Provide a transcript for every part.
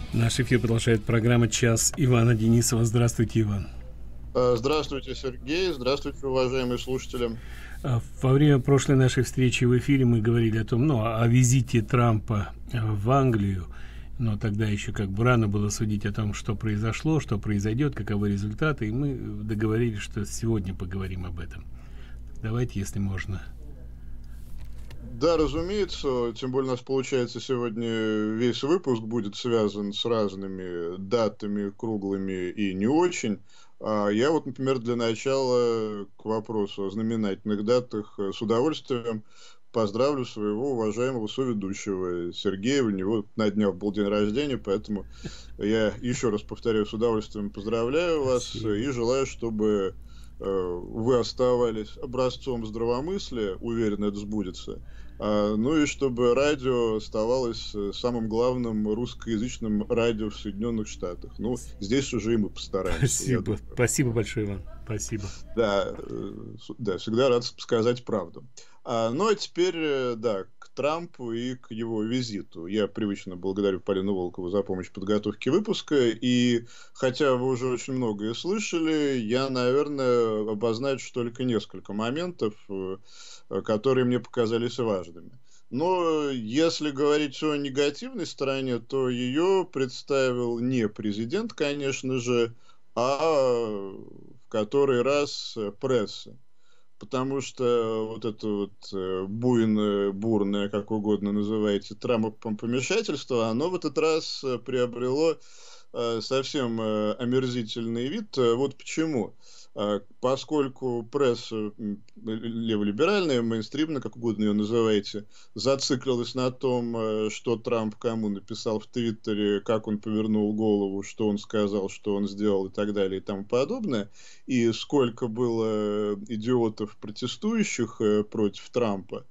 Наш эфир продолжает программа «Час» Ивана Денисова. Здравствуйте, Иван. Здравствуйте, Сергей. Здравствуйте, уважаемые слушатели. Во время прошлой нашей встречи в эфире мы говорили о том, о визите Трампа в Англию, но тогда еще как бы рано было судить о том, что произошло, что произойдет, каковы результаты, и мы договорились, что сегодня поговорим об этом. Давайте, если можно. Да, разумеется, тем более у нас получается сегодня весь выпуск будет связан с разными датами, круглыми и не очень. Я вот, например, для начала к вопросу о знаменательных датах с удовольствием поздравлю своего уважаемого соведущего Сергея. У него на днях был день рождения, поэтому я еще раз повторяю, с удовольствием поздравляю вас и Спасибо. желаю, чтобы вы оставались образцом здравомыслия, уверен, это сбудется. Ну и чтобы радио оставалось самым главным русскоязычным радио в Соединенных Штатах. Ну, здесь уже и мы постараемся, я Спасибо. думаю. Спасибо большое, Иван. Спасибо. Да, да, всегда рад сказать правду. Ну, а теперь, да, к Трампу и к его визиту. Я привычно благодарю Полину Волкову за помощь в подготовке выпуска. И хотя вы уже очень многое слышали, я, наверное, обозначу только несколько моментов, которые мне показались важными. Но если говорить о негативной стороне, то ее представил не президент, конечно же, а в который раз пресса. Потому что вот это вот буйное, бурное, как угодно называете, Трампом помешательство, оно в этот раз приобрело совсем омерзительный вид. Вот почему. Поскольку пресса леволиберальная, мейнстримная, как угодно ее называете, зациклилась на том, что Трамп кому написал в Твиттере, как он повернул голову, что он сказал, что он сделал и так далее и тому подобное, и сколько было идиотов, протестующих против Трампа.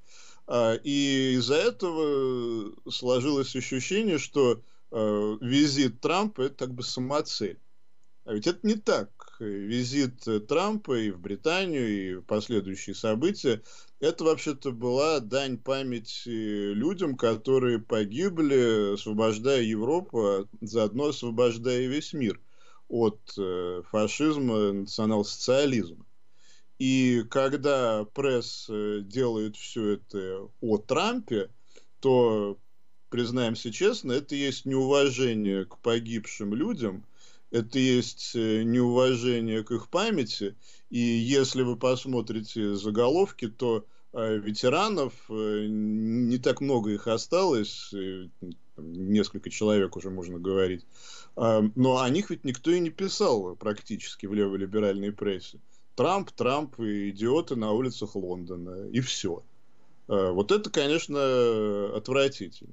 И из-за этого сложилось ощущение, что визит Трампа – это как бы самоцель. А ведь это не так. Визит Трампа и в Британию, и последующие события – это вообще-то была дань памяти людям, которые погибли, освобождая Европу, а заодно освобождая весь мир от фашизма, национал-социализма. И когда пресса делает все это о Трампе, то, признаемся честно, это есть неуважение к погибшим людям, это есть неуважение к их памяти. И если вы посмотрите заголовки, то ветеранов не так много их осталось, несколько человек уже можно говорить, но о них ведь никто и не писал практически в леволиберальной прессе. Трамп, Трамп и идиоты на улицах Лондона. И все. Вот это, конечно, отвратительно.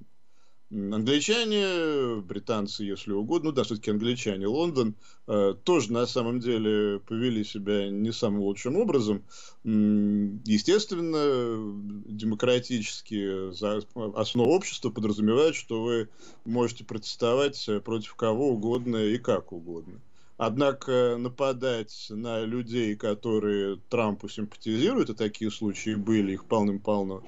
Англичане, британцы, если угодно, ну да, все-таки англичане, Лондон, тоже на самом деле повели себя не самым лучшим образом. Естественно, демократические основы общества подразумевают, что вы можете протестовать против кого угодно и как угодно. Однако нападать на людей, которые Трампу симпатизируют, и такие случаи были, их полным-полно,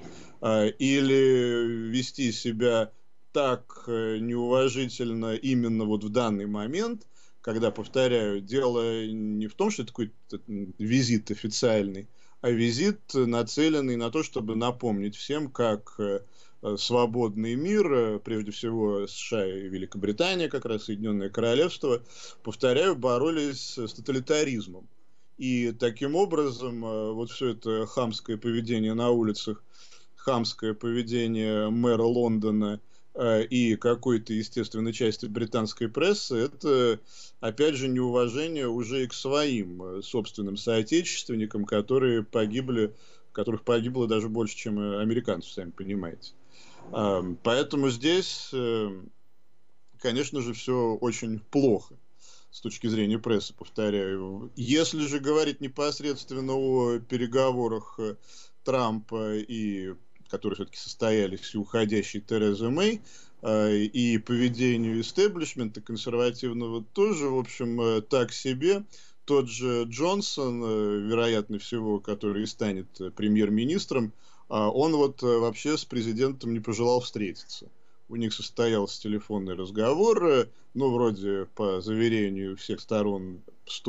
или вести себя так неуважительно именно вот в данный момент, когда, повторяю, дело не в том, что это какой-то визит официальный, а визит, нацеленный на то, чтобы напомнить всем, как свободный мир, прежде всего США и Великобритания, как раз Соединенное Королевство, повторяю, боролись с тоталитаризмом. И таким образом вот все это хамское поведение на улицах, хамское поведение мэра Лондона и какой-то естественной части британской прессы, это, опять же, неуважение уже и к своим собственным соотечественникам, которые погибли, которых погибло даже больше, чем американцев, сами понимаете. Поэтому здесь, конечно же, все очень плохо с точки зрения прессы, повторяю. Если же говорить непосредственно о переговорах Трампа, которые все-таки состоялись, и уходящей Терезы Мэй, и поведению истеблишмента консервативного тоже, в общем, так себе. Тот же Джонсон, вероятно всего, который и станет премьер-министром, он вот вообще с президентом не пожелал встретиться. у них состоялся телефонный разговор, ну, вроде, по заверению всех сторон,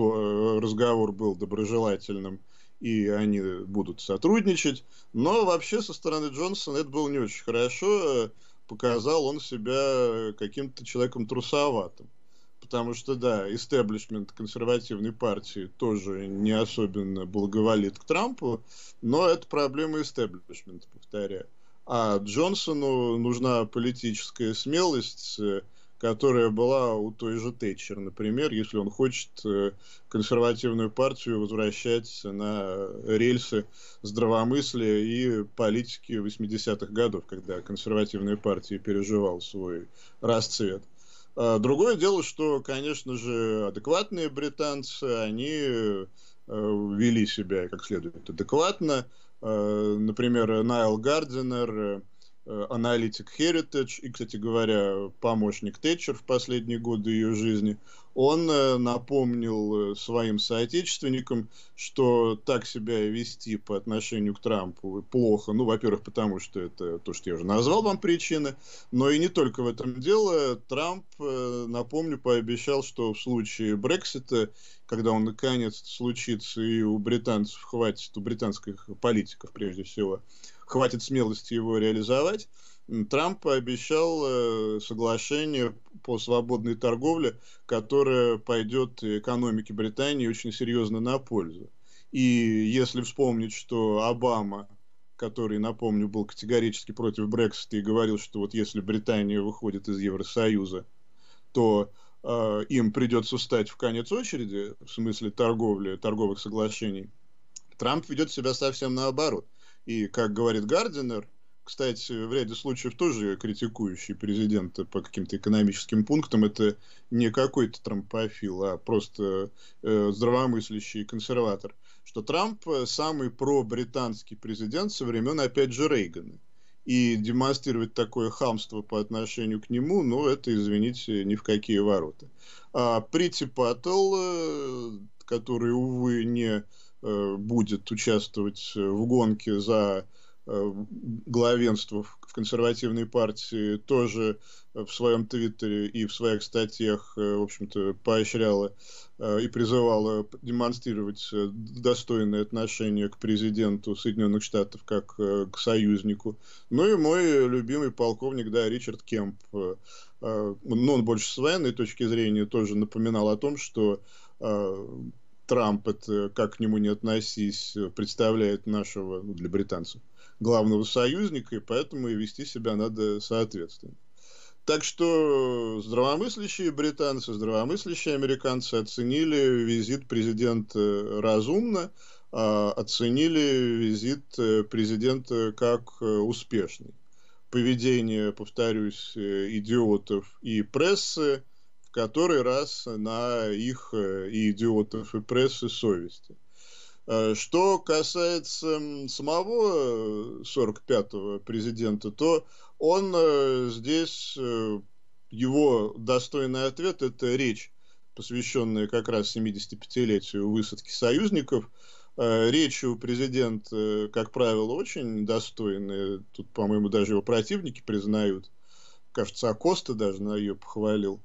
разговор был доброжелательным, и они будут сотрудничать. Но вообще со стороны Джонсона это было не очень хорошо. Показал он себя каким-то человеком трусоватым. Потому что, да, истеблишмент консервативной партии тоже не особенно благоволит к Трампу, но это проблема истеблишмента, повторяю. А Джонсону нужна политическая смелость, которая была у той же Тэтчер, например, если он хочет консервативную партию возвращать на рельсы здравомыслия и политики 80-х годов, когда консервативная партия переживала свой расцвет. Другое дело, что, конечно же, адекватные британцы, они вели себя как следует адекватно. Например, Найл Гардинер, аналитик Heritage и, кстати говоря, помощник Тэтчер в последние годы ее жизни, он напомнил своим соотечественникам, что так себя вести по отношению к Трампу плохо. Ну, во-первых, потому что это то, что я уже назвал вам причины, но и не только в этом дело. Трамп, напомню, пообещал, что в случае Брексита, когда он наконец случится, и у британцев хватит, у британских политиков прежде всего, хватит смелости его реализовать, Трамп пообещал соглашение по свободной торговле, которое пойдет экономике Британии очень серьезно на пользу. И если вспомнить, что Обама, который, напомню, был категорически против Брексита и говорил, что вот если Британия выходит из Евросоюза, то им придется встать в конец очереди, в смысле торговли, торговых соглашений, Трамп ведет себя совсем наоборот. И, как говорит Гардинер, кстати, в ряде случаев тоже критикующий президента по каким-то экономическим пунктам, это не какой-то трампофил, а просто здравомыслящий консерватор, что Трамп самый пробританский президент со времен, опять же, Рейгана. И демонстрировать такое хамство по отношению к нему, ну, это, извините, ни в какие ворота. А Прити Паттелл, который, увы, не будет участвовать в гонке за главенство в консервативной партии, тоже в своем твиттере и в своих статьях, в общем-то, поощряла и призывала демонстрировать достойное отношение к президенту Соединенных Штатов как к союзнику. Ну и мой любимый полковник, да, Ричард Кемп, но он больше с военной точки зрения тоже напоминал о том, что Трамп, это, как к нему не относись, представляет нашего, ну, для британцев, главного союзника, и поэтому и вести себя надо соответственно. Так что здравомыслящие британцы, здравомыслящие американцы оценили визит президента разумно, оценили визит президента как успешный. Поведение, повторюсь, идиотов и прессы в который раз на их и идиотов, и прессы совести. Что касается самого 45-го президента, то он здесь, его достойный ответ – это речь, посвященная как раз 75-летию высадки союзников. Речи у президента, как правило, очень достойные. Тут, по-моему, даже его противники признают. Кажется, Акоста даже на ее похвалил.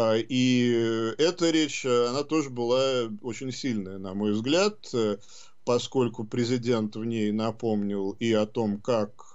И эта речь, она тоже была очень сильная, на мой взгляд, поскольку президент в ней напомнил и о том, как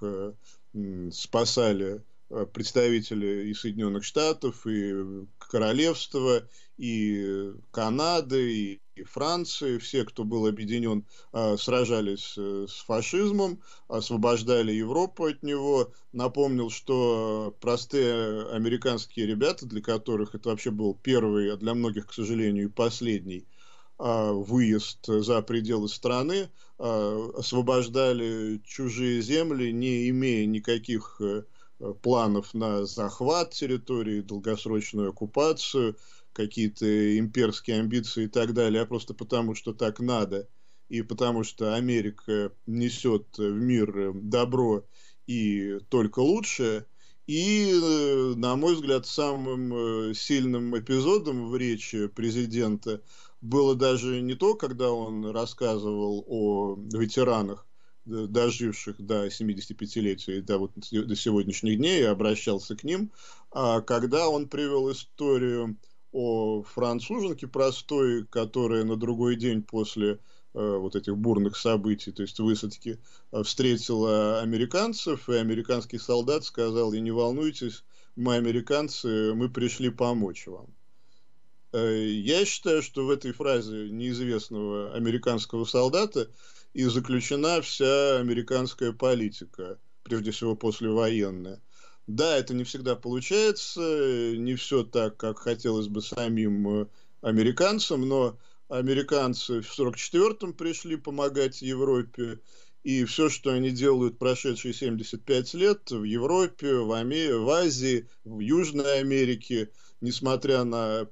спасали представители и Соединенных Штатов, и Королевства, и Канады, и Франции, все, кто был объединен, сражались с фашизмом, освобождали Европу от него. Напомнил, что простые американские ребята, для которых это вообще был первый, а для многих, к сожалению, и последний выезд за пределы страны, освобождали чужие земли, не имея никаких планов на захват территории, долгосрочную оккупацию, какие-то имперские амбиции и так далее, а просто потому, что так надо, и потому что Америка несет в мир добро и только лучшее. И, на мой взгляд, самым сильным эпизодом в речи президента было даже не то, когда он рассказывал о ветеранах, доживших до 75-летия, до сегодняшних дней, и обращался к ним, когда он привел историю о француженке простой, которая на другой день после вот этих бурных событий, то есть высадки, встретила американцев, и американский солдат сказал: и не волнуйтесь, мы американцы, мы пришли помочь вам. Я считаю, что в этой фразе неизвестного американского солдата и заключена вся американская политика, прежде всего послевоенная. Да, это не всегда получается, не все так, как хотелось бы самим американцам, но американцы в 1944-м пришли помогать Европе, и все, что они делают прошедшие 75 лет в Европе, в Азии, в Южной Америке, несмотря на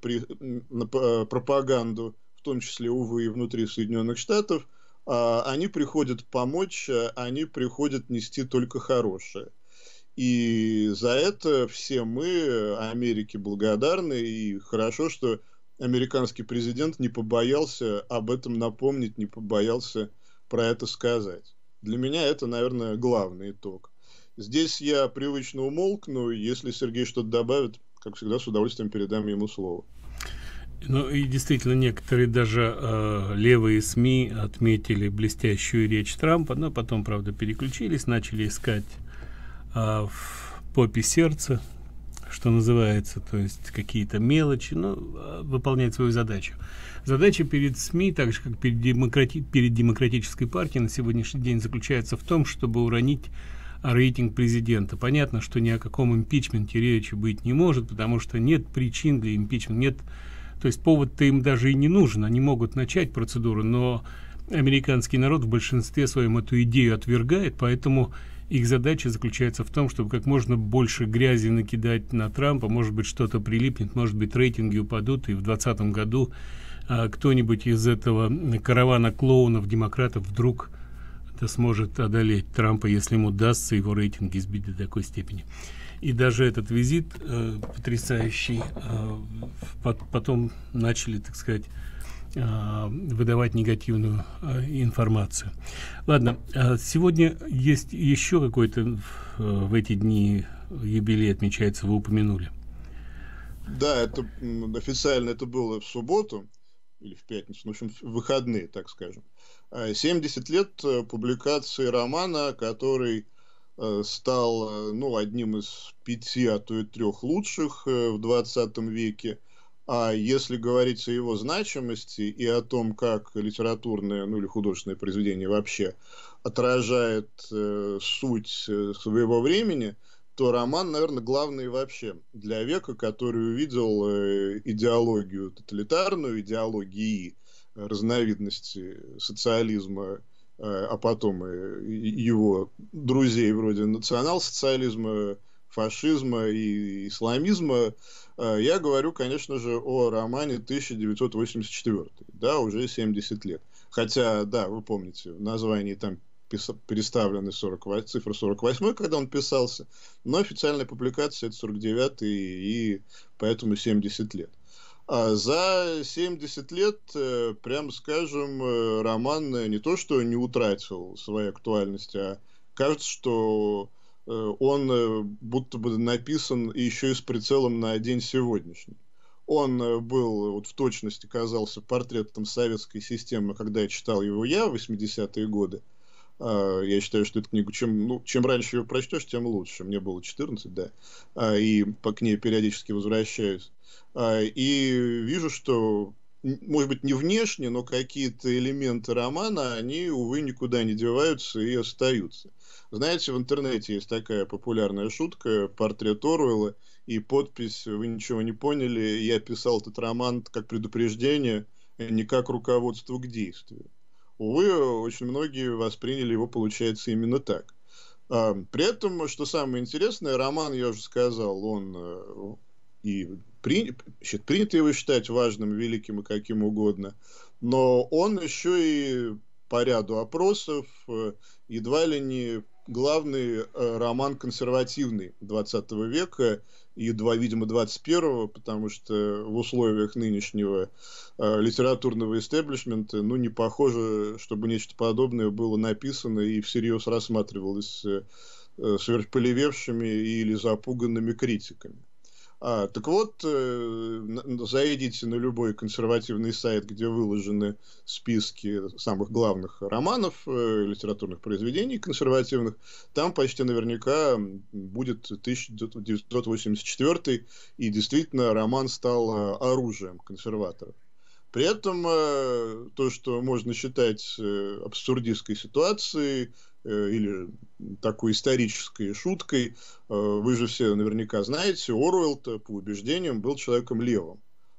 пропаганду, в том числе, увы, и внутри Соединенных Штатов, они приходят помочь, они приходят нести только хорошее. И за это все мы Америке благодарны, и хорошо, что американский президент не побоялся об этом напомнить, не побоялся про это сказать. Для меня это, наверное, главный итог. Здесь я привычно умолкну, если Сергей что-то добавит, как всегда, с удовольствием передам ему слово. Ну и действительно, некоторые даже левые СМИ отметили блестящую речь Трампа, но потом, правда, переключились, начали искать в попе сердца, что называется, то есть какие-то мелочи, но выполнять свою задачу. Задача перед СМИ, так же как перед демократической партией на сегодняшний день, заключается в том, чтобы уронить рейтинг президента. Понятно, что ни о каком импичменте речи быть не может, потому что нет причин для импичмента, нет, то есть повод-то им даже и не нужен, они могут начать процедуру, но американский народ в большинстве своем эту идею отвергает, поэтому их задача заключается в том, чтобы как можно больше грязи накидать на Трампа, может быть, что-то прилипнет, может быть, рейтинги упадут, и в 2020 году кто-нибудь из этого каравана клоунов, демократов вдруг сможет одолеть Трампа, если ему удастся его рейтинги сбить до такой степени. И даже этот визит потрясающий, потом начали, так сказать, выдавать негативную информацию. Ладно, сегодня есть еще какой-то в эти дни юбилей отмечается, вы упомянули. Да, это официально это было в субботу или в пятницу, в общем, в выходные, так скажем. 70 лет публикации романа, который стал одним из 5, а то и 3 лучших в 20 веке. А если говорить о его значимости и о том, как литературное, или художественное произведение вообще отражает суть своего времени, то роман, наверное, главный вообще для века, который увидел идеологию тоталитарную, идеологии разновидности социализма, а потом его друзей вроде национал-социализма, фашизма и исламизма. Я говорю, конечно же, о романе 1984, да, уже 70 лет. Хотя, да, вы помните, в названии там переставлены цифра 48, когда он писался, но официальная публикация это 49 и поэтому 70 лет. А за 70 лет, прямо скажем, роман не то что не утратил своей актуальности, а кажется, что он будто бы написан еще и с прицелом на день сегодняшний. Он был, в точности казался портретом советской системы, когда я читал его в 80-е годы. Я считаю, что эту книгу, чем раньше ее прочтешь, тем лучше. Мне было 14, да, и к ней периодически возвращаюсь. И вижу, что, может быть, не внешне, но какие-то элементы романа, они, увы, никуда не деваются и остаются. Знаете, в интернете есть такая популярная шутка, портрет Оруэлла и подпись «Вы ничего не поняли, я писал этот роман как предупреждение, не как руководство к действию». Увы, очень многие восприняли его, получается, именно так. При этом, что самое интересное, роман, я уже сказал, он и принято его считать важным, великим и каким угодно, но он еще и по ряду опросов едва ли не главный роман консервативный 20 века, и, видимо, 21-го, потому что в условиях нынешнего литературного истеблишмента, ну, не похоже, чтобы нечто подобное было написано и всерьез рассматривалось сверхполевевшими или запуганными критиками. Так вот, зайдите на любой консервативный сайт, где выложены списки самых главных романов, литературных произведений консервативных, там почти наверняка будет 1984, и действительно роман стал оружием консерваторов. При этом то, что можно считать абсурдистской ситуацией или такой исторической шуткой, вы же все наверняка знаете, Оруэлл-то по убеждениям был человеком левым,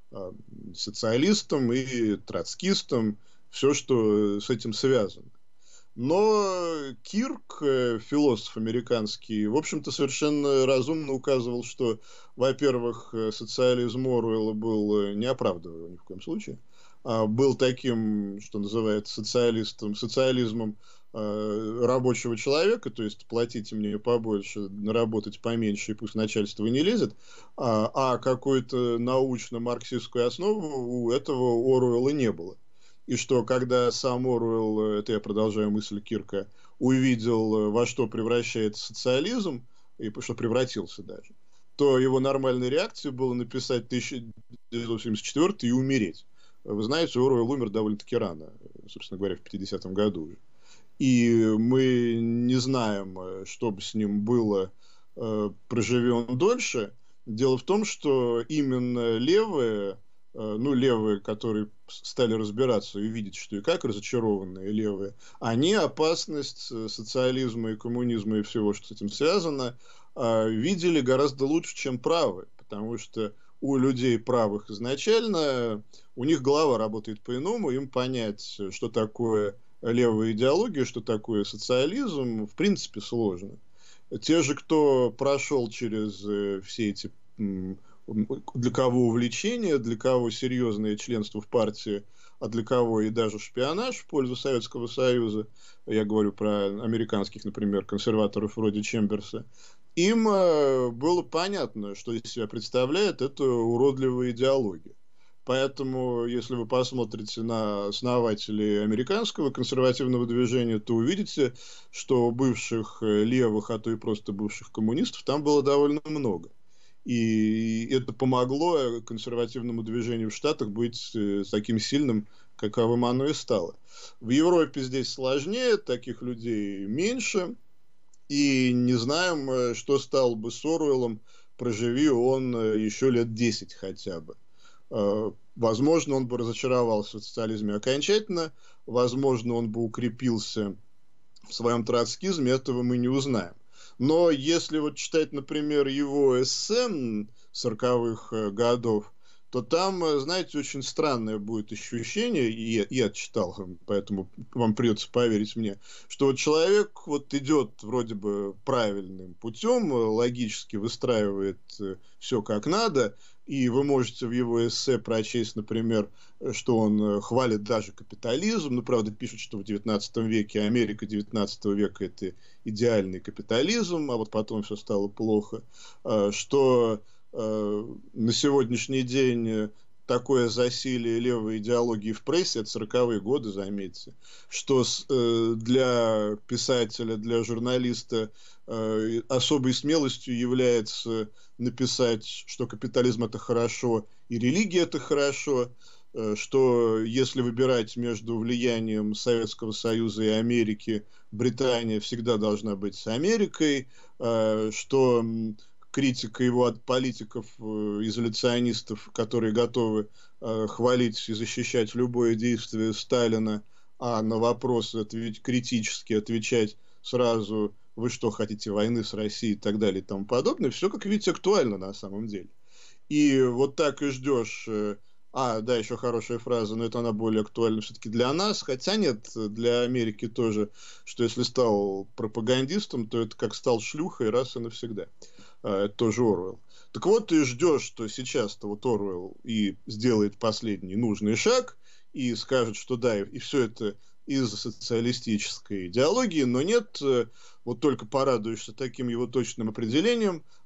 социалистом и троцкистом, все, что с этим связано. Но Кирк, философ американский, в общем-то, совершенно разумно указывал, что, во-первых, социализм Оруэлла был, не оправдывая его ни в коем случае, был таким, что называется, социализмом рабочего человека, то есть платите мне побольше, наработать поменьше, и пусть начальство не лезет, а какой-то научно-марксистскую основу у этого Оруэлла не было. И что, когда сам Оруэлл, это я продолжаю мысль Кирка, увидел, во что превращается социализм, и что превратился даже, то его нормальной реакцией было написать 1974 и умереть. Вы знаете, Оруэлл умер довольно-таки рано, собственно говоря, в 50-м году уже. И мы не знаем, что бы с ним было, проживи он дольше. Дело в том, что именно левые, левые, которые стали разбираться и видеть, что и как, разочарованные левые, они опасность социализма и коммунизма и всего, что с этим связано, видели гораздо лучше, чем правые. Потому что у людей правых изначально, у них голова работает по-иному, им понять, что такое левая идеология, что такое социализм, в принципе, сложно. Те же, кто прошел через все эти, для кого увлечения, для кого серьезное членство в партии, а для кого и даже шпионаж в пользу Советского Союза, я говорю про американских, например, консерваторов вроде Чемберса, им было понятно, что из себя представляет эта уродливая идеология. Поэтому, если вы посмотрите на основателей американского консервативного движения, то увидите, что бывших левых, а то и просто бывших коммунистов там было довольно много. И это помогло консервативному движению в Штатах быть таким сильным, каковым оно и стало. В Европе здесь сложнее, таких людей меньше. И не знаем, что стало бы с Оруэллом, проживи он еще лет 10 хотя бы. Возможно, он бы разочаровался в социализме окончательно, возможно, он бы укрепился в своем троцкизме, этого мы не узнаем. Но если вот читать, например, его эссе 40-х годов, то там, знаете, очень странное будет ощущение, и я читал, поэтому вам придется поверить мне, что вот человек вот идет вроде бы правильным путем, логически выстраивает все как надо, и вы можете в его эссе прочесть, например, что он хвалит даже капитализм, правда, пишет, что в 19 веке Америка 19 века – это идеальный капитализм, а вот потом все стало плохо, что на сегодняшний день такое засилие левой идеологии в прессе, это 40-е годы, заметьте, что для писателя, для журналиста особой смелостью является написать, что капитализм – это хорошо и религия – это хорошо, что если выбирать между влиянием Советского Союза и Америки, Британия всегда должна быть с Америкой, что критика его от политиков, изоляционистов, которые готовы хвалить и защищать любое действие Сталина, а на вопросы критически отвечать сразу: вы что, хотите войны с Россией и так далее и тому подобное, все, как видите, актуально на самом деле. И вот так и ждешь. Да, еще хорошая фраза, но это она более актуальна все-таки для нас, хотя нет, для Америки тоже, что если стал пропагандистом, то это как стал шлюхой раз и навсегда. Это тоже Оруэлл. Так вот, ты ждешь, что сейчас-то вот Оруэлл и сделает последний нужный шаг, и скажет, что да, и все это из-за социалистической идеологии, но нет, вот только порадуешься таким его точным определением,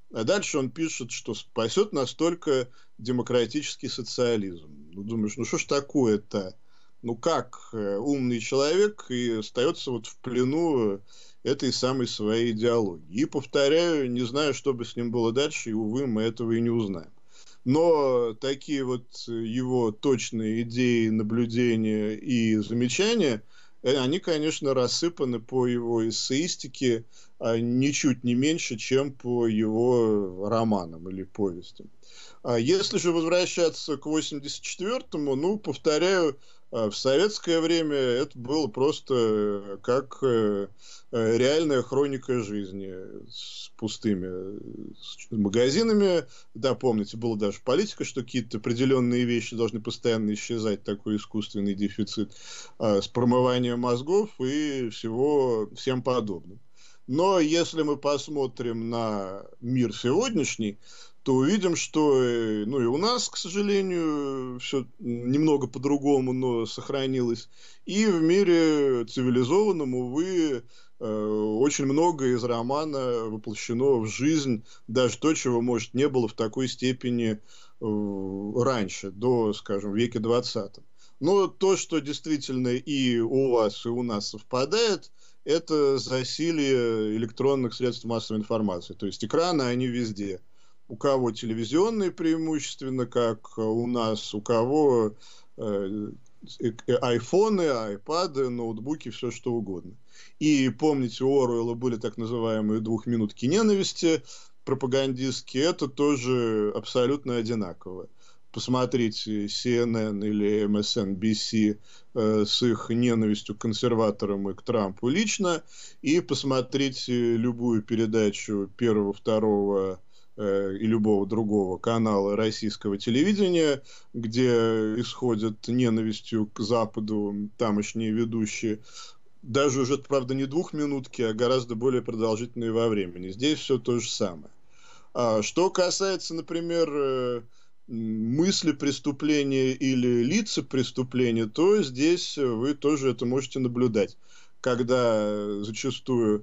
А дальше он пишет, что спасет нас только демократический социализм. Ну, думаешь, ну что ж такое-то? Ну как умный человек и остается вот в плену этой самой своей идеологии. И повторяю, не знаю, что бы с ним было дальше, и, увы, мы этого и не узнаем. Но такие вот его точные идеи, наблюдения и замечания, они, конечно, рассыпаны по его эссеистике ничуть не меньше, чем по его романам или повестям. А если же возвращаться к 84-му, ну, повторяю, в советское время это было просто как реальная хроника жизни с пустыми магазинами. Да, помните, была даже политика, что какие-то определенные вещи должны постоянно исчезать, такой искусственный дефицит с промыванием мозгов и всем подобным. Но если мы посмотрим на мир сегодняшний, то увидим, что ну, и у нас, к сожалению, все немного по-другому, но сохранилось. И в мире цивилизованном, увы, очень многое из романа воплощено в жизнь, даже то, чего, может, не было в такой степени раньше, до, скажем, веке 20. Но то, что действительно и у вас, и у нас совпадает, это засилие электронных средств массовой информации. То есть экраны, они везде. У кого телевизионные преимущественно, как у нас, у кого айфоны, айпады, ноутбуки, все что угодно. И помните, у Оруэлла были так называемые двухминутки ненависти пропагандистские, это тоже абсолютно одинаково. Посмотрите CNN или MSNBC с их ненавистью к консерваторам и к Трампу лично, и посмотрите любую передачу первого, второго и любого другого канала российского телевидения, где исходят ненавистью к Западу тамошние ведущие. Даже уже, правда, не двухминутки, а гораздо более продолжительные во времени. Здесь все то же самое. Что касается, например, мысли преступления или лица преступления, то здесь вы тоже это можете наблюдать. Когда зачастую,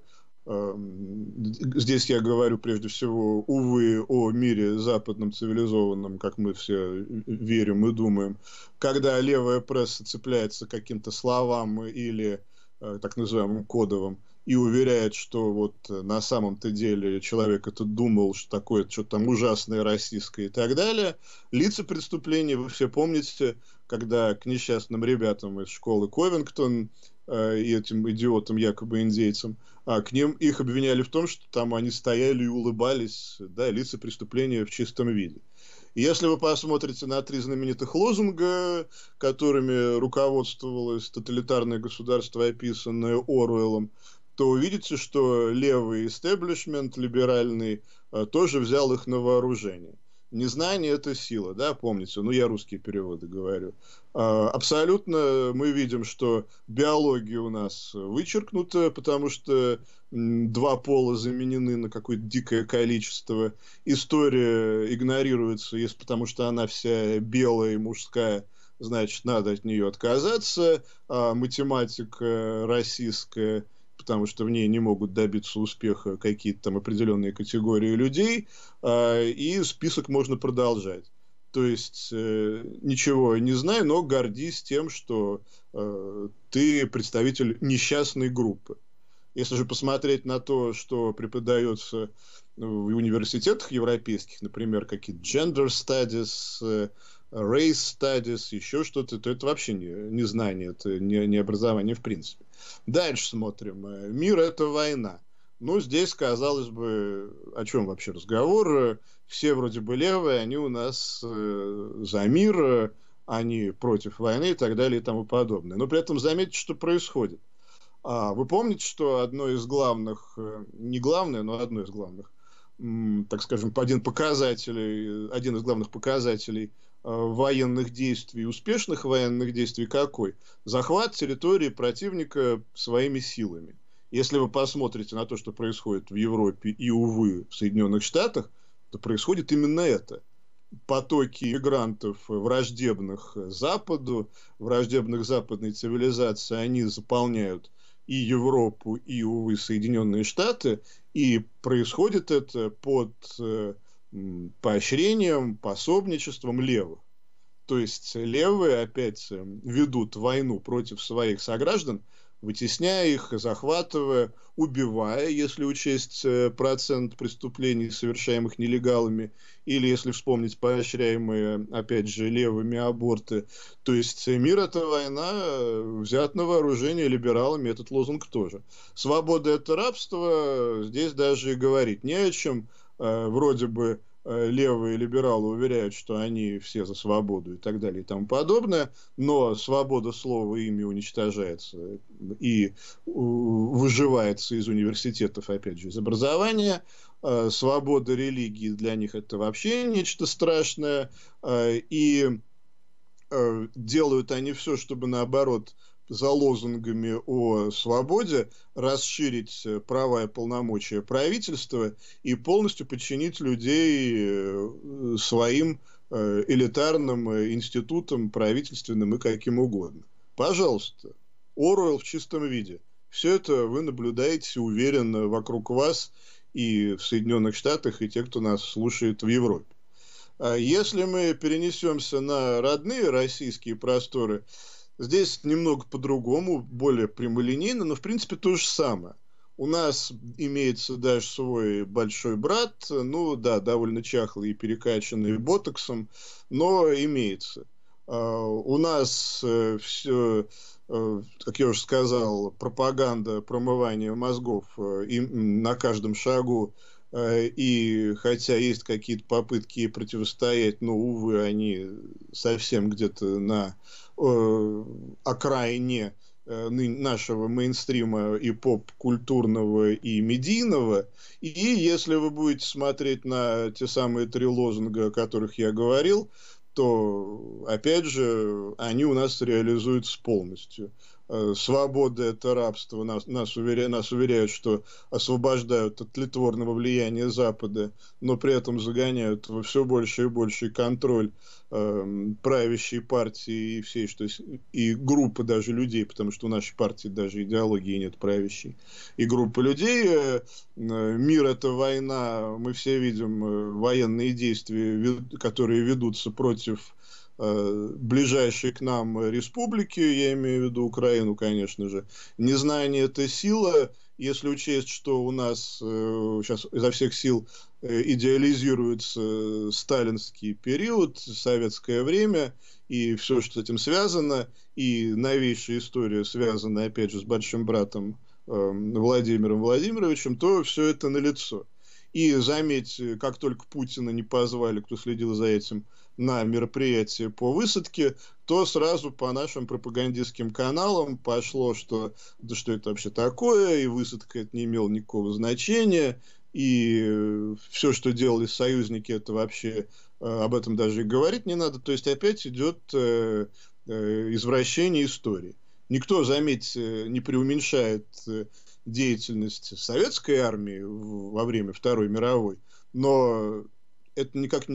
здесь я говорю прежде всего, увы, о мире западном цивилизованном, как мы все верим и думаем, когда левая пресса цепляется к каким-то словам или так называемым кодовым, и уверяет, что вот на самом-то деле человек это думал, что такое что-то там ужасное, российское и так далее. Лица преступления, вы все помните, когда к несчастным ребятам из школы Ковингтон и этим идиотам, якобы индейцам, к ним их обвиняли в том, что там они стояли и улыбались, да, лица преступления в чистом виде. Если вы посмотрите на 3 знаменитых лозунга, которыми руководствовалось тоталитарное государство, описанное Оруэллом, то увидите, что левый истеблишмент, либеральный, тоже взял их на вооружение. Незнание – это сила, да, помните? Ну, я русские переводы говорю. Абсолютно мы видим, что биология у нас вычеркнута, потому что 2 пола заменены на какое-то дикое количество. История игнорируется, потому что она вся белая и мужская, значит, надо от нее отказаться. Математика российская, потому что в ней не могут добиться успеха какие-то там определенные категории людей, и список можно продолжать. То есть ничего не знаю, но гордись тем, что ты представитель несчастной группы. Если же посмотреть на то, что преподается в университетах европейских, например, какие-то gender studies, race studies, еще что-то, то это вообще не знание, это не образование в принципе. Дальше смотрим. Мир – это война. Ну, здесь, казалось бы, о чем вообще разговор? Все вроде бы левые, они у нас за мир, они против войны и так далее и тому подобное. Но при этом заметьте, что происходит. Вы помните, что одно из главных, не главное, но одно из главных, так скажем, один из главных показателей военных действий, успешных военных действий какой? Захват территории противника своими силами. Если вы посмотрите на то, что происходит в Европе и, увы, в Соединенных Штатах, то происходит именно это. Потоки мигрантов враждебных Западу, враждебных западной цивилизации, они заполняют и Европу, и, увы, Соединенные Штаты. И происходит это под поощрением, пособничеством левых. То есть левые опять ведут войну против своих сограждан, вытесняя их, захватывая, убивая, если учесть процент преступлений, совершаемых нелегалами, или если вспомнить поощряемые, опять же, левыми аборты. То есть мир – это война, взят на вооружение либералами, этот лозунг тоже. Свобода – это рабство, здесь даже и говорить не о чем. Вроде бы левые либералы уверяют, что они все за свободу и так далее и тому подобное, но свобода слова ими уничтожается и выживается из университетов, опять же, из образования. Свобода религии для них это вообще нечто страшное, и делают они все, чтобы наоборот за лозунгами о свободе расширить права и полномочия правительства и полностью подчинить людей своим элитарным институтам, правительственным и каким угодно. Пожалуйста, Оруэлл в чистом виде. Все это вы наблюдаете уверенно вокруг вас и в Соединенных Штатах, и те, кто нас слушает в Европе. Если мы перенесемся на родные российские просторы, здесь немного по-другому, более прямолинейно, но в принципе то же самое. У нас имеется даже свой большой брат, ну да, довольно чахлый и перекачанный ботоксом, но имеется. У нас все, как я уже сказал, пропаганда промывания мозгов на каждом шагу. И хотя есть какие-то попытки противостоять, но, увы, они совсем где-то на окраине нашего мейнстрима и поп-культурного и медийного. И если вы будете смотреть на те самые 3 лозунга, о которых я говорил, то, опять же, они у нас реализуются полностью. Свобода – это рабство. Нас уверяют, что освобождают от тлетворного влияния Запада, но при этом загоняют во все больше и больший контроль правящей партии и всей, что и группы даже людей, потому что у нашей партии даже идеологии нет правящей, и группы людей. Мир – это война. Мы все видим военные действия, которые ведутся против ближайшей к нам республики, я имею в виду Украину, конечно же. Незнание – это сила. Если учесть, что у нас сейчас изо всех сил идеализируется сталинский период, советское время и все, что с этим связано, и новейшая история связана, опять же, с большим братом Владимиром Владимировичем, то все это налицо. И заметьте, как только Путина не позвали, кто следил за этим, на мероприятие по высадке, то сразу по нашим пропагандистским каналам пошло, что да что это вообще такое, и высадка это не имела никакого значения, и все, что делали союзники, это вообще об этом даже и говорить не надо. То есть опять идет извращение истории. Никто, заметьте, не преуменьшает деятельность советской армии во время Второй мировой, но это никак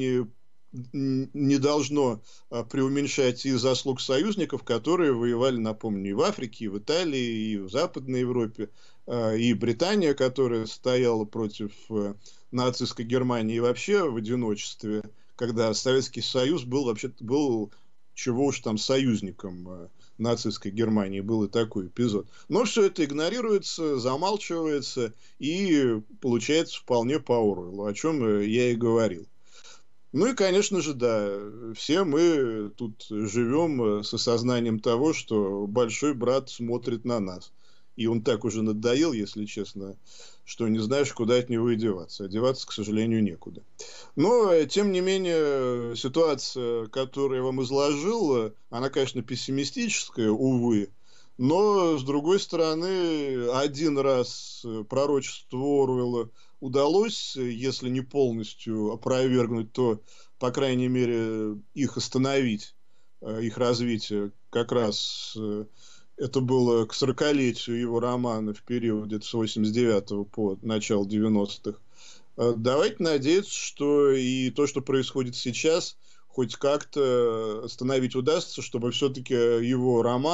не должно преуменьшать и заслуг союзников, которые воевали, напомню, и в Африке, и в Италии, и в Западной Европе, и Британия, которая стояла против нацистской Германии и вообще в одиночестве, когда Советский Союз был чего уж там союзником нацистской Германии, был и такой эпизод. Но все это игнорируется, замалчивается и получается вполне по Оруэллу, о чем я и говорил. Ну и, конечно же, да, все мы тут живем с осознанием того, что большой брат смотрит на нас. И он так уже надоел, если честно, что не знаешь, куда от него и деваться. А деваться, к сожалению, некуда. Но, тем не менее, ситуация, которую я вам изложил, она, конечно, пессимистическая, увы. Но, с другой стороны, один раз пророчество Оруэлла удалось, если не полностью опровергнуть, то, по крайней мере, их остановить, их развитие. Как раз это было к 40-летию его романа в период с 89 по начало 90-х. Давайте надеяться, что и то, что происходит сейчас, хоть как-то остановить удастся, чтобы все-таки его роман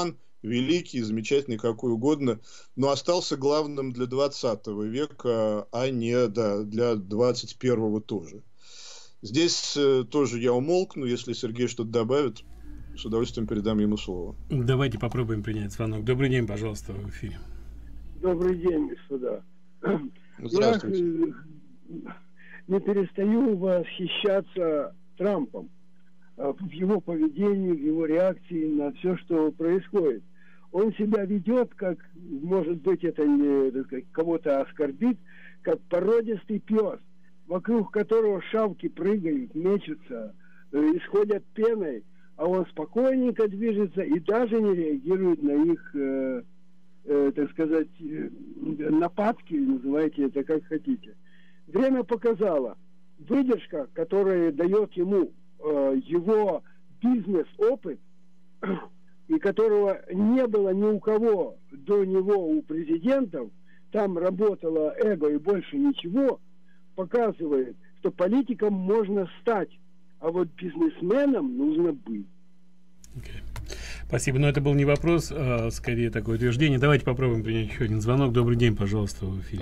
великий, замечательный, какой угодно, но остался главным для 20 века, а не для 21 тоже. Здесь тоже я умолкну, если Сергей что-то добавит, с удовольствием передам ему слово. Давайте попробуем принять звонок. Добрый день, пожалуйста, в эфире. Добрый день, господа. Здравствуйте. Я не перестаю восхищаться Трампом в его поведении, в его реакции на все, что происходит. Он себя ведет, как, может быть, это кого-то оскорбит, как породистый пес, вокруг которого шавки прыгают, мечутся, исходят пеной, а он спокойненько движется и даже не реагирует на их, так сказать, нападки, называйте это как хотите. Время показало, выдержка, которая дает ему его бизнес-опыт, и которого не было ни у кого до него, у президентов, там работало эго и больше ничего, показывает, что политиком можно стать, а вот бизнесменом нужно быть. Спасибо, но это был не вопрос, а скорее такое утверждение. Давайте попробуем принять еще один звонок. Добрый день, пожалуйста, в эфире.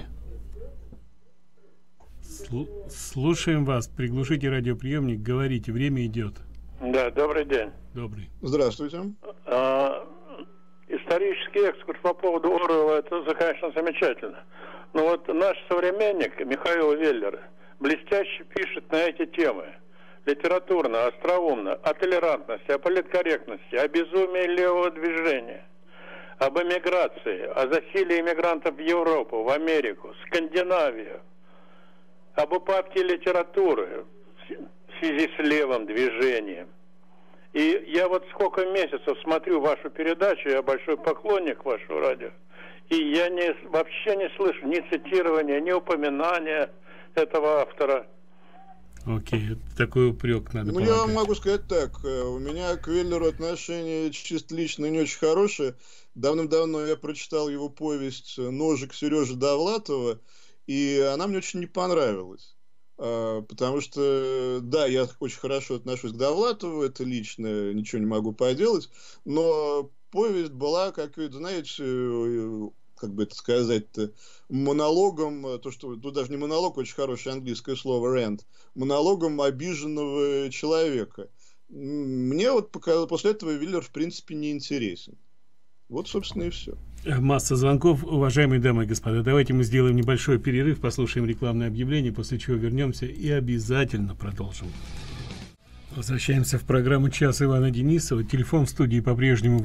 Слушаем вас. Приглушите радиоприемник, говорите, время идет. Да, добрый день. Добрый. Здравствуйте. Исторический экскурс по поводу Оруэлла, это, конечно, замечательно. Но вот наш современник Михаил Веллер блестяще пишет на эти темы. Литературно, остроумно, о толерантности, о политкорректности, о безумии левого движения, об эмиграции, о засилии иммигрантов в Европу, в Америку, Скандинавию, об упадке литературы в связи с левым движением. И я вот сколько месяцев смотрю вашу передачу, я большой поклонник вашего радио, и я вообще не слышу ни цитирования, ни упоминания этого автора. Окей, такой упрек надо полагать. Я вам могу сказать так, у меня к Веллеру отношение чисто лично не очень хорошее. Давным-давно я прочитал его повесть «Ножик» Сережи Довлатова, и она мне очень не понравилась. Потому что, да, я очень хорошо отношусь к Довлатову, это лично, ничего не могу поделать, но повесть была какой-то, знаете, как бы это сказать-то, монологом, то, что тут даже не монолог, очень хорошее английское слово rant, монологом обиженного человека. Мне вот после этого Веллер в принципе не интересен. Вот, собственно, и все. Масса звонков. Уважаемые дамы и господа, давайте мы сделаем небольшой перерыв, послушаем рекламное объявление, после чего вернемся и обязательно продолжим. Возвращаемся в программу «Час» Ивана Денисова. Телефон в студии по-прежнему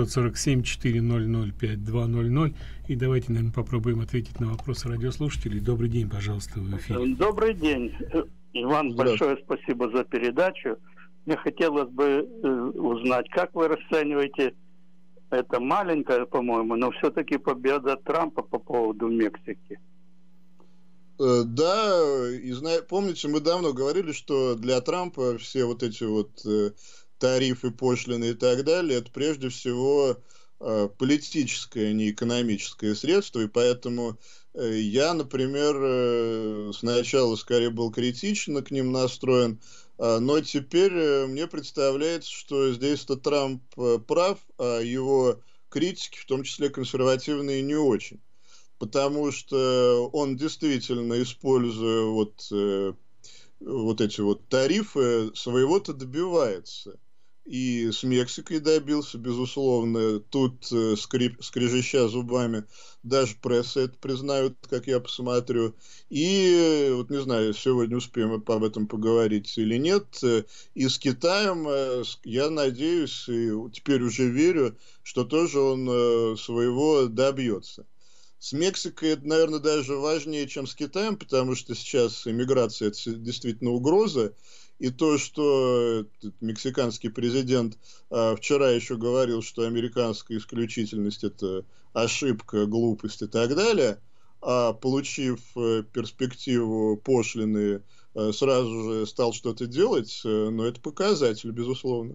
847-400-5200. И давайте, наверное, попробуем ответить на вопросы радиослушателей. Добрый день, пожалуйста, в эфире. Добрый день, Иван. Большое спасибо за передачу. Мне хотелось бы узнать, как вы расцениваете, это маленькая, по-моему, но все-таки победа Трампа по поводу Мексики. Да, и помните, мы давно говорили, что для Трампа все вот эти вот тарифы, пошлины и так далее, это прежде всего политическое, а не экономическое средство, и поэтому я, например, сначала скорее был критично к ним настроен, но теперь мне представляется, что здесь-то Трамп прав, а его критики, в том числе консервативные, не очень. Потому что он действительно, используя вот эти вот тарифы, своего-то добивается. И с Мексикой добился, безусловно. Тут, скрежеща зубами, даже пресса это признают, как я посмотрю. И, вот не знаю, сегодня успеем об этом поговорить или нет. И с Китаем, я надеюсь, и теперь уже верю, что тоже он своего добьется. С Мексикой это, наверное, даже важнее, чем с Китаем, потому что сейчас иммиграция – это действительно угроза. И то, что мексиканский президент вчера еще говорил, что американская исключительность – это ошибка, глупость и так далее, а получив перспективу пошлины, сразу же стал что-то делать, но это показатель, безусловно.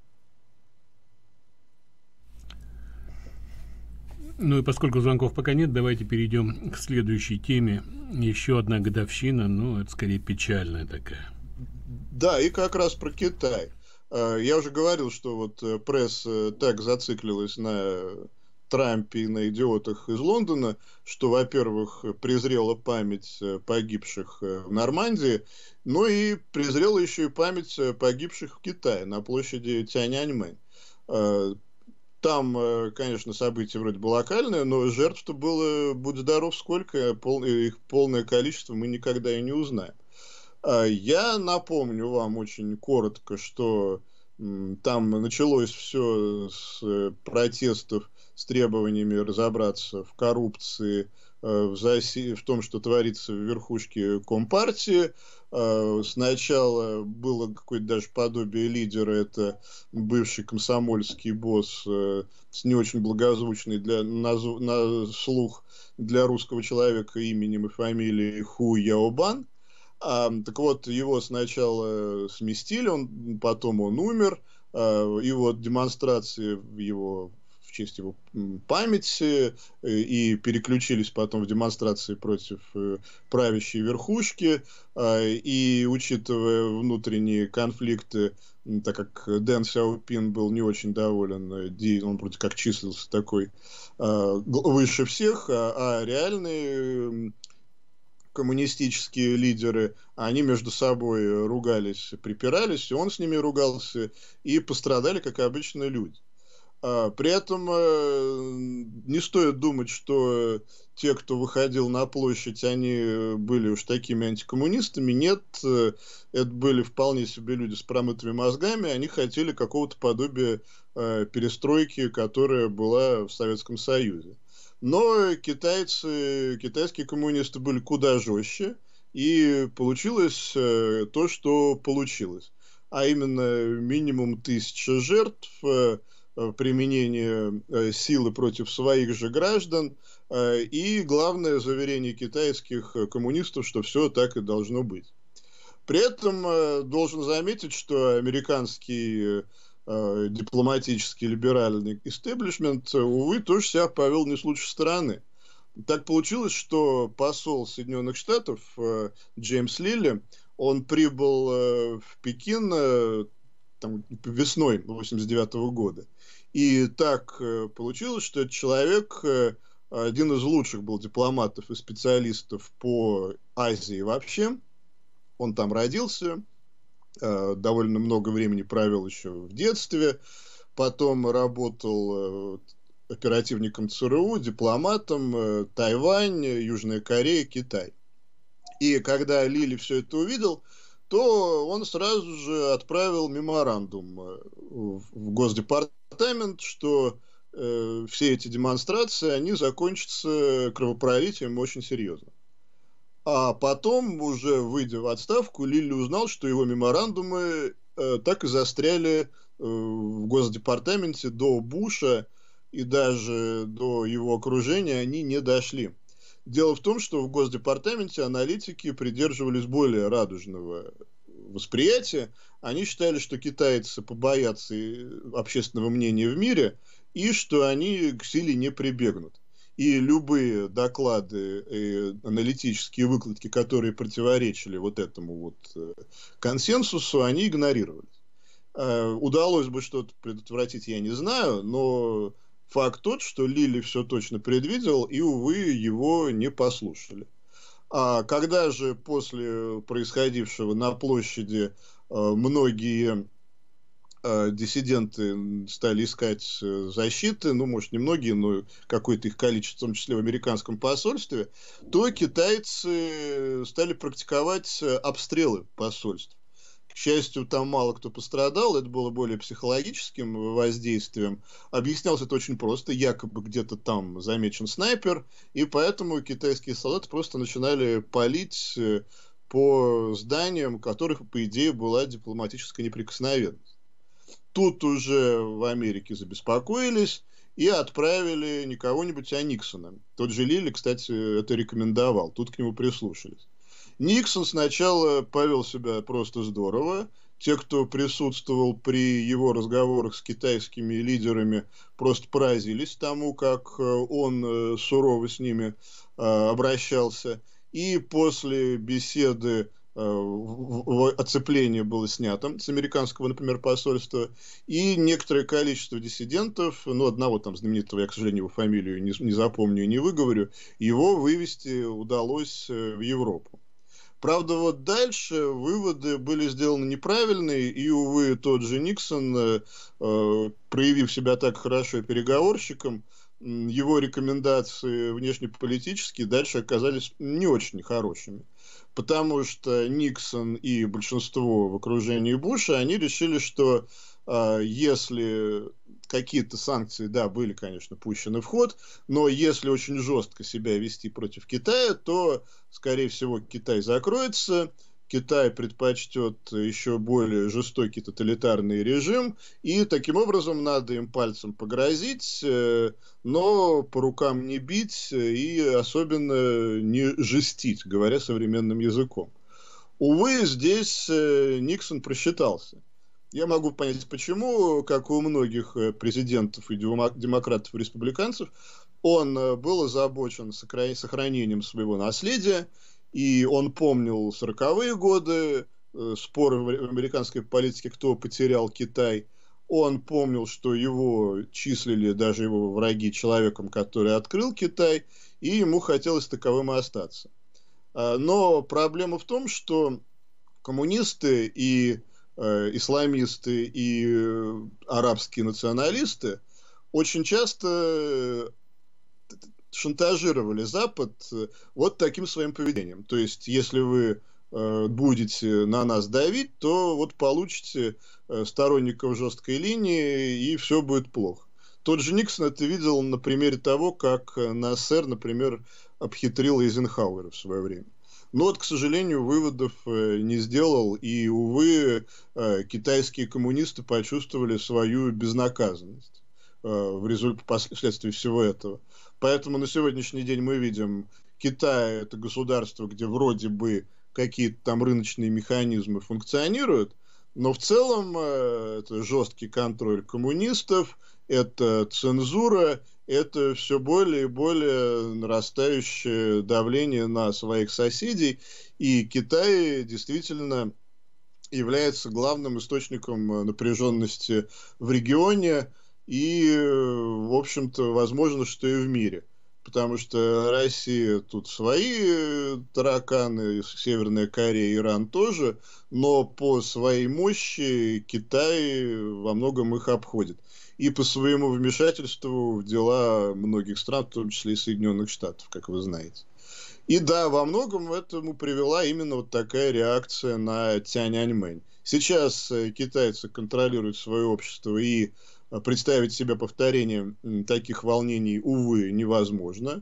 Ну и поскольку звонков пока нет, давайте перейдем к следующей теме. Еще одна годовщина, ну это скорее печальная такая. Да, и как раз про Китай. Я уже говорил, что вот пресса так зациклилась на Трампе и на идиотах из Лондона, что, во-первых, презрела память погибших в Нормандии, но и презрела еще и память погибших в Китае на площади Тяньаньмэнь. Там, конечно, событие вроде бы локальное, но жертв-то было, будь здоров, сколько, их полное количество мы никогда и не узнаем. Я напомню вам очень коротко, что там началось все с протестов, с требованиями разобраться в коррупции, в том, что творится в верхушке Компартии. Сначала было какое-то даже подобие лидера, это бывший комсомольский босс с не очень благозвучной на слух для русского человека именем и фамилией Ху Яобан. Так вот, его сначала сместили, потом он умер, и вот демонстрации в честь его памяти и переключились потом в демонстрации против правящей верхушки, и учитывая внутренние конфликты, так как Дэн Сяопин был не очень доволен, он вроде как числился такой выше всех, а реальные коммунистические лидеры, они между собой ругались, припирались, и он с ними ругался, и пострадали, как обычно, люди. При этом не стоит думать, что те, кто выходил на площадь, они были уж такими антикоммунистами. Нет, это были вполне себе люди с промытыми мозгами, они хотели какого-то подобия перестройки, которая была в Советском Союзе. Но китайские коммунисты были куда жестче, и получилось то, что получилось. А именно минимум 1000 жертв, применение силы против своих же граждан, и главное заверение китайских коммунистов, что все так и должно быть. При этом должен заметить, что американский дипломатический либеральный истеблишмент, увы, тоже себя повел не с лучшей стороны. Так получилось, что посол Соединенных Штатов Джеймс Лилли, он прибыл в Пекин весной 1989 года. И так получилось, что этот человек один из лучших был дипломатов и специалистов по Азии вообще. Он там родился, довольно много времени провел еще в детстве, потом работал оперативником ЦРУ, дипломатом, Тайвань, Южная Корея, Китай. И когда Лилли все это увидел, то он сразу же отправил меморандум в Госдепартамент, что все эти демонстрации, они закончатся кровопролитием очень серьезно. А потом, уже выйдя в отставку, Лилли узнал, что его меморандумы так и застряли в Госдепартаменте до Буша, и даже до его окружения они не дошли. Дело в том, что в Госдепартаменте аналитики придерживались более радужного восприятия. Они считали, что китайцы побоятся общественного мнения в мире, и что они к силе не прибегнут. И любые доклады и аналитические выкладки, которые противоречили вот этому вот консенсусу, они игнорировались. Удалось бы что-то предотвратить, я не знаю, но факт тот, что Лилли все точно предвидел, и, увы, его не послушали. А когда же после происходившего на площади многие диссиденты стали искать защиты, ну, может, не многие, но какое-то их количество, в том числе в американском посольстве, то китайцы стали практиковать обстрелы посольств. К счастью, там мало кто пострадал, это было более психологическим воздействием. Объяснялось это очень просто, якобы где-то там замечен снайпер, и поэтому китайские солдаты просто начинали палить по зданиям, у которых, по идее, была дипломатическая неприкосновенность. Тут уже в Америке забеспокоились и отправили не кого-нибудь, а Никсона. Тот же Лилли, кстати, это рекомендовал, тут к нему прислушались. Никсон сначала повел себя просто здорово. Те, кто присутствовал при его разговорах с китайскими лидерами, просто поразились тому, как он сурово с ними обращался. И после беседы оцепление было снято с американского, например, посольства, и некоторое количество диссидентов, ну, одного там знаменитого, я, к сожалению, его фамилию не запомню и не выговорю, его вывести удалось в Европу. Правда, вот дальше выводы были сделаны неправильные, и, увы, тот же Никсон, проявив себя так хорошо переговорщиком, его рекомендации внешнеполитические дальше оказались не очень хорошими. Потому что Никсон и большинство в окружении Буша, они решили, что если какие-то санкции, да, были, конечно, пущены в ход, но если очень жестко себя вести против Китая, то, скорее всего, Китай закроется, Китай предпочтет еще более жестокий тоталитарный режим, и таким образом надо им пальцем погрозить, но по рукам не бить и особенно не жестить, говоря современным языком. Увы, здесь Никсон просчитался. Я могу понять, почему, как у многих президентов и демократов и республиканцев, он был озабочен сохранением своего наследия, и он помнил 40-е годы, споры в американской политике, кто потерял Китай. Он помнил, что его числили, даже его враги, человеком, который открыл Китай, и ему хотелось таковым и остаться. Но проблема в том, что коммунисты и исламисты и арабские националисты очень часто шантажировали Запад вот таким своим поведением. То есть, если вы будете на нас давить, то вот получите сторонников жесткой линии, и все будет плохо. Тот же Никсон это видел на примере того, как Нассер, например, обхитрил Эйзенхауэра в свое время. Но вот, к сожалению, выводов не сделал, и, увы, китайские коммунисты почувствовали свою безнаказанность вследствие всего этого. Поэтому на сегодняшний день мы видим, Китай – это государство, где вроде бы какие-то там рыночные механизмы функционируют, но в целом это жесткий контроль коммунистов, это цензура, это все более и более нарастающее давление на своих соседей, и Китай действительно является главным источником напряженности в регионе и, в общем-то, возможно, что и в мире. Потому что Россия тут свои тараканы, Северная Корея, Иран тоже, но по своей мощи Китай во многом их обходит. И по своему вмешательству в дела многих стран, в том числе и Соединенных Штатов, как вы знаете. И да, во многом этому привела именно вот такая реакция на Тяньаньмэнь. Сейчас китайцы контролируют свое общество, и представить себе повторение таких волнений, увы, невозможно.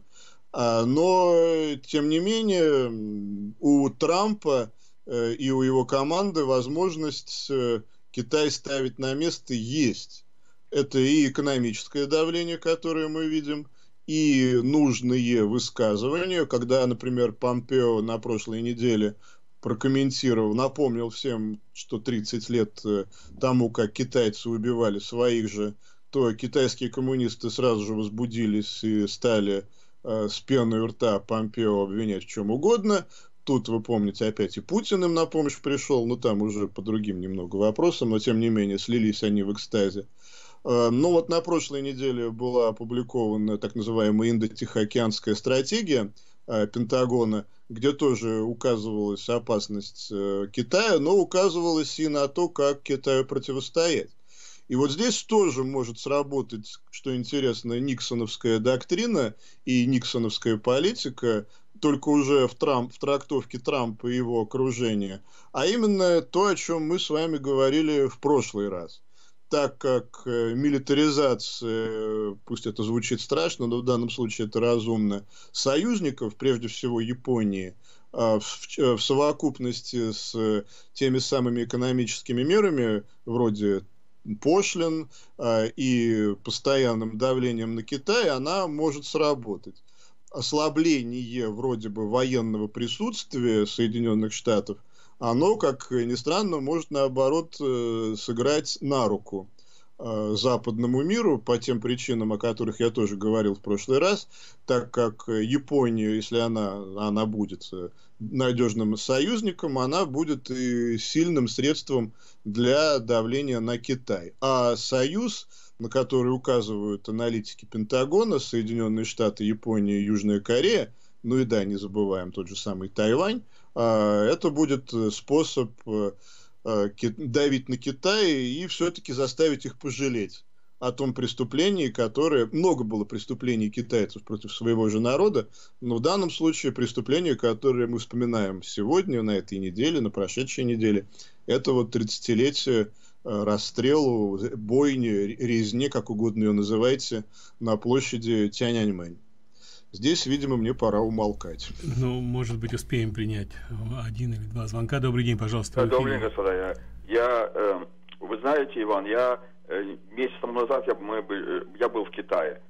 Но, тем не менее, у Трампа и у его команды возможность Китай ставить на место есть. Это и экономическое давление, которое мы видим, и нужные высказывания. Когда, например, Помпео на прошлой неделе прокомментировал, напомнил всем, что 30 лет тому, как китайцы убивали своих же, то китайские коммунисты сразу же возбудились и стали с пеной у рта Помпео обвинять в чем угодно. Тут, вы помните, опять и Путин им на помощь пришел, но там уже по другим немного вопросам, но тем не менее слились они в экстазе. Ну вот на прошлой неделе была опубликована так называемая Индо-Тихоокеанская стратегия Пентагона, где тоже указывалась опасность Китая, но указывалось и на то, как Китаю противостоять. И вот здесь тоже может сработать, что интересно, никсоновская доктрина и никсоновская политика, только уже в трактовке Трампа и его окружения, а именно то, о чем мы с вами говорили в прошлый раз. Так как милитаризация, пусть это звучит страшно, но в данном случае это разумно, союзников, прежде всего Японии, в совокупности с теми самыми экономическими мерами, вроде пошлин и постоянным давлением на Китай, она может сработать. Ослабление вроде бы военного присутствия Соединенных Штатов, оно, как ни странно, может наоборот сыграть на руку западному миру по тем причинам, о которых я тоже говорил в прошлый раз, так как Япония, если она будет надежным союзником, она будет и сильным средством для давления на Китай. А союз, на который указывают аналитики Пентагона, Соединенные Штаты, Япония и Южная Корея, ну и да, не забываем тот же самый Тайвань, это будет способ давить на Китай и все-таки заставить их пожалеть о том преступлении, которое... Много было преступлений китайцев против своего же народа, но в данном случае преступление, которое мы вспоминаем сегодня, на этой неделе, на прошедшей неделе, это вот 30-летие расстрелу, бойни, резни, как угодно ее называйте, на площади Тяньаньмэнь. Здесь, видимо, мне пора умолкать. Ну, может быть, успеем принять один или два звонка. Добрый день, пожалуйста. Добрый день, господа. Вы знаете, Иван, месяцем назад я был в Китае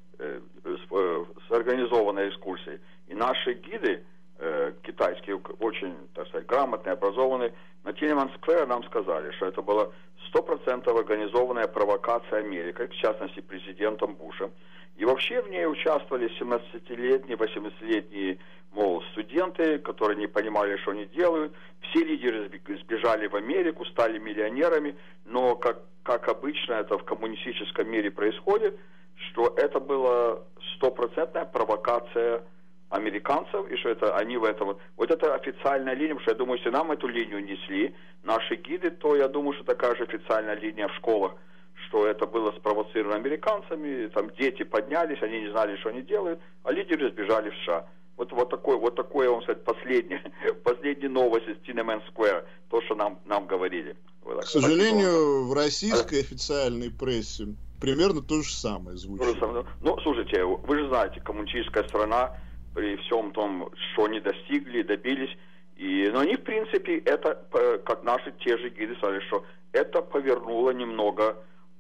с организованной экскурсией. И наши гиды китайские, очень, так сказать, грамотные, образованные, на Тяньаньмэнь-сквер нам сказали, что это была 100% организованная провокация Америки, в частности, президентом Бушем. И вообще в ней участвовали 17-летние, 18-летние, мол, студенты, которые не понимали, что они делают. Все лидеры сбежали в Америку, стали миллионерами. Но, как обычно это в коммунистическом мире происходит, что это была 100% провокация американцев, и что это они в этом... Вот это официальная линия, потому что я думаю, если нам эту линию несли наши гиды, то я думаю, что такая же официальная линия в школах, что это было спровоцировано американцами, там дети поднялись, они не знали, что они делают, а лидеры сбежали в США. Вот такое, вам сказать, последняя новость из Тяньаньмэнь-сквер, то, что нам говорили. К сожалению, в российской официальной прессе примерно то же самое звучит. Ну, слушайте, вы же знаете, коммунистическая страна, при всем том, что они достигли, добились, но они, в принципе, это, как наши те же гиды сказали, что это повернуло немного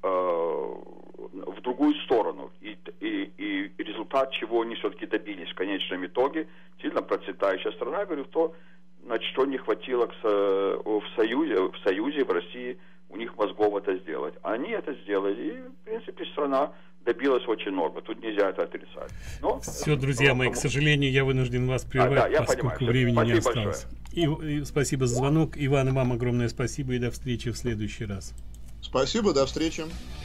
в другую сторону. И результат, чего они все-таки добились в конечном итоге, сильно процветающая страна, я говорю, то, значит, что не хватило в Союзе, в России, у них мозгов это сделать. Они это сделали, и, в принципе, страна добилась очень много. Тут нельзя это отрицать. Но, все, друзья мои, к сожалению, я вынужден вас прервать, поскольку времени не осталось. И спасибо за звонок. Иван, и вам огромное спасибо, и до встречи в следующий раз. Спасибо, до встречи.